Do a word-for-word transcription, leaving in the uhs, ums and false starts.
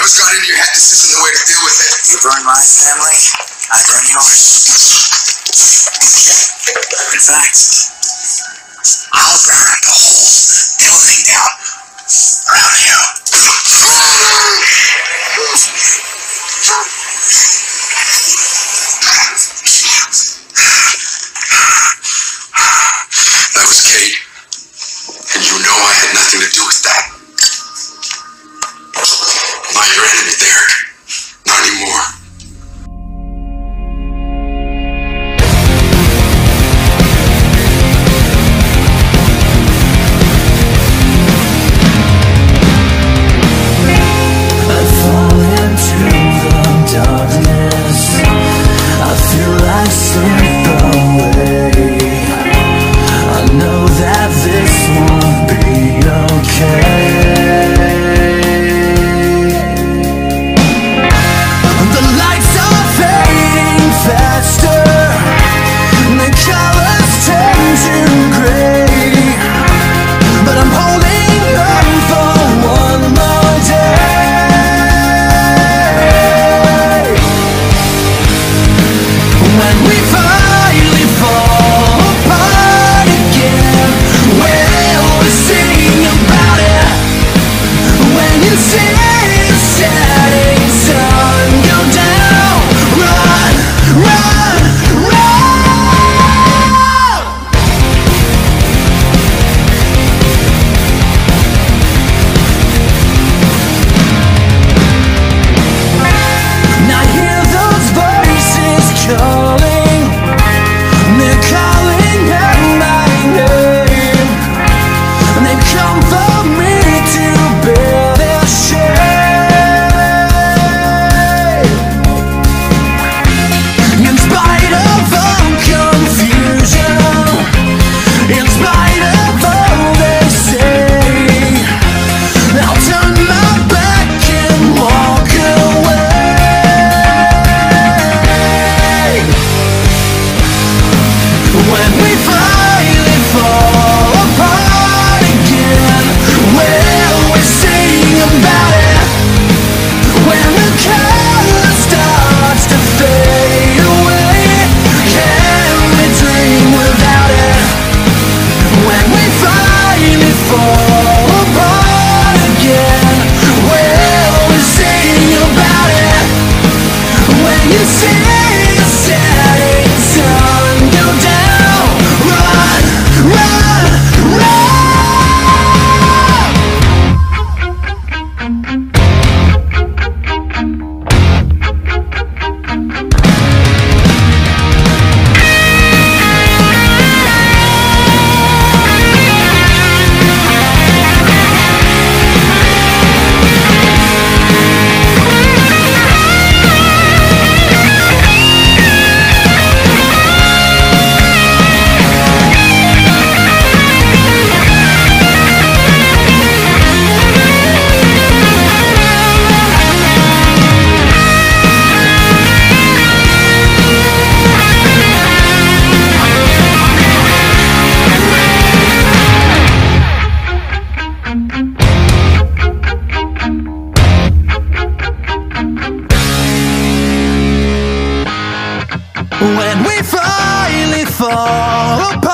whatever's got in your head, this isn't the way to deal with it. You burn my family, I burn yours. In fact, I'll burn the whole building down around you. That was Kate, and you know I had nothing to do with that. Not your enemy, Derek. Not anymore. I fall into the darkness. I feel like slip away. I know that this won't be okay. The lights are fading faster, the colors turn to gray, but I'm holding on for one more day. When we finally fall apart again, we'll sing about it. When you see the setting sun go down, run, run, run. Now hear those voices calling, they're calling out my name, and they've come for me to bear their shame. In spite of all confusion, in spite of all they say, I'll turn my back and walk away. When we finally fall apart again, well, we sing about it. When the color starts to fade away, can we dream without it? When we finally fall apart again, well, we sing about it. When you see the setting sun go down, run, run, run. When we finally fall apart